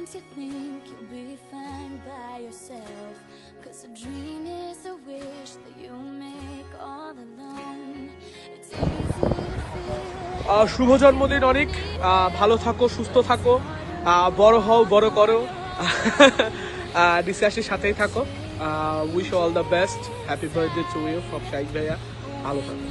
sometimes you think you'll be fine by yourself, 'cause a dream is a wish that you make all alone. It's easy to feel. শুভ জন্মদিন অনেক, ভালো থাকো, সুস্থ থাকো, বড় হও, বড় করো, ডিসকাশনের সাথেই থাকো। Wish all the best, happy birthday to you from Shahid ভাইয়া, ভালো থাকো।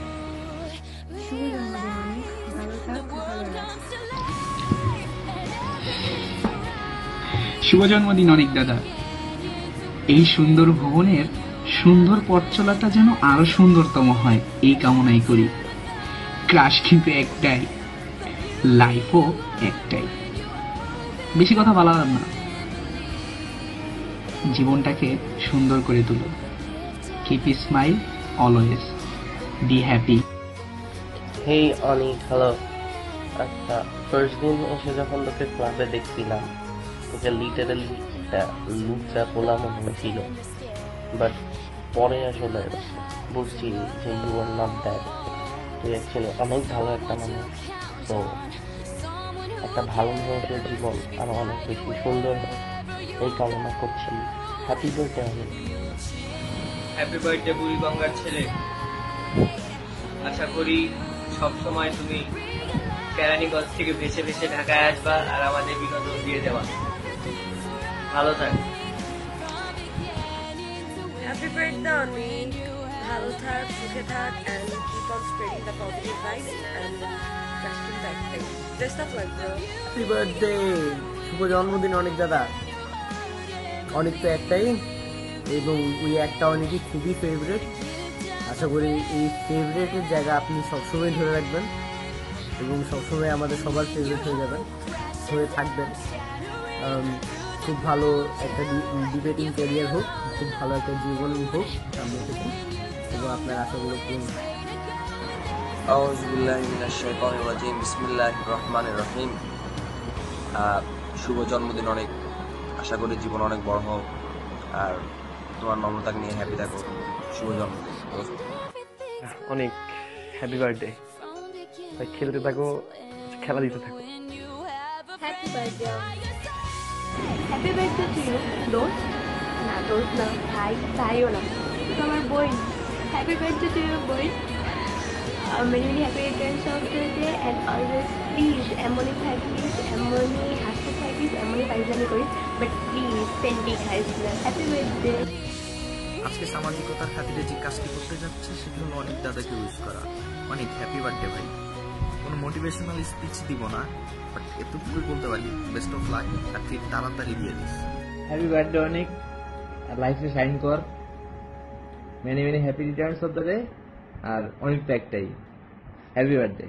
শুভ জন্মদিন অনেক দাদা। এই সুন্দর ভবনের সুন্দর পথ চলাটা যেন আরো সুন্দরতম হয় এই কামনাই করি। ক্রাশ কিন্তু একটাই, লাইফও একটাই, বেশি কথা বলার না, জীবনটাকে সুন্দর করে তুলো। Keep smile always, be happy. Hey Anik, hello. আচ্ছা, ফার্স্ট দিন এসে যখন তোকে ক্লাবে দেখছিলাম, তোকে লিটারালি একটা লুচা পোলা মনে হয়েছিল, বাট পরে আসলে বুঝছি যে ইউ আর নট দ্যাট। তুই অ্যাকচুয়ালি অনেক ভালো একটা মানুষ। তো একটা ভালো মানুষের জীবন আরো অনেক বেশি সুন্দর হয় এই কামনা করছি। হ্যাপি বার্থডে অনেক। হ্যাপি বার্থডে বুড়িগঙ্গার ছেলে। আশা করি সবসময় তুমি কেরানীগঞ্জ থেকে ভেসে ভেসে ঢাকায় আসবা আর আমাদের বিনোদন দিয়ে দেওয়া। ভালো থাক। হ্যাপি বার্থডে অনেক, ভালো থাক, সুখে থাক, and keep on spreading the positive vibes and trusting that thing. Best of luck, bro. Happy birthday, শুভ জন্মদিন অনেক দাদা। অনেক তো একটাই, এবং ওই একটা অনেকই খুবই ফেভারিট। আশা করি এই ফেভারিটের জায়গা আপনি সবসময় ধরে রাখবেন এবং সবসময় আমাদের সবার ফেভারিট হয়ে যাবেন, হয়ে থাকবেন। খুব ভালো একটা ডিবেটিং ক্যারিয়ার হোক, খুব ভালো একটা জীবন হোক সামনে থেকে, এবং আপনার আশাগুলো পূরণ। আউযুবিল্লাহি মিনাশ শাইতানির রাজিম, বিসমিল্লাহির রহমানির রহিম। শুভ জন্মদিন অনেক, আশা করি জীবন অনেক বড় হোক আর তোমার নম্রতাকে নিয়ে হ্যাপি থাকো। শুভ জন্মদিন অনেক, হ্যাপি বার্থডে। খেলতে থাকো, খেলা দিতে থাকো। Happy birthday, happy birthday to you. দোস্ত না, দোস্ত না, ভাই, ভাইও না, তো আমার বোন। হ্যাপি বার্থডে টু ইউ বোন। Many many happy returns of the day and always please এমনই থাকিস, এমনই হাসতে থাকিস, এমনই পাইজানি করিস, বাট প্লিজ পেন্টি খাইস না। Happy birthday. আজকে সামাজিকতার খাতিরে যে কাজটি করতে যাচ্ছে সেটি হলো অনেক দাদাকে উইশ করা। অনেক হ্যাপি বার্থডে ভাই। কোনো মোটিভেশনাল স্পিচ দিব না, বাট এতটুকুই বলতে পারি, বেস্ট অফ লাক, আর ঠিক তাড়াতাড়ি দিয়ে দিস। হ্যাপি বার্থডে অনেক, লাইফে শাইন কর, many many happy returns of the day, আর অনেক তো একটাই, হ্যাপি বার্থডে।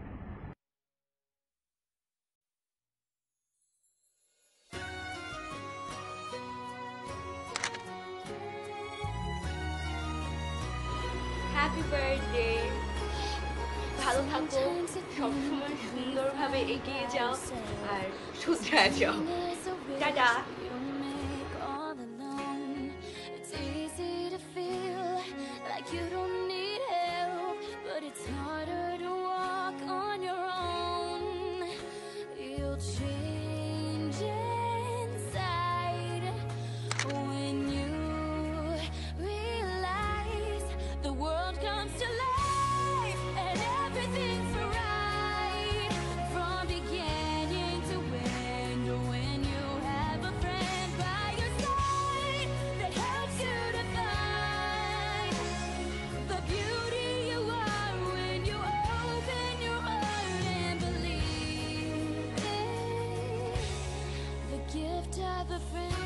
হ্যাপি বার্থডে, ভালো থাকো, সবসময় সুন্দরভাবে এগিয়ে যাও আর শুধরে যাও। টাটা। It's easy to feel like you don't need help, but it's harder to walk on your own. You'll change inside when you realize the world comes to life and everything's right from beginning to end. When you have a friend by your side that helps you to find the beauty you are when you open your heart and believe in the gift of a friend.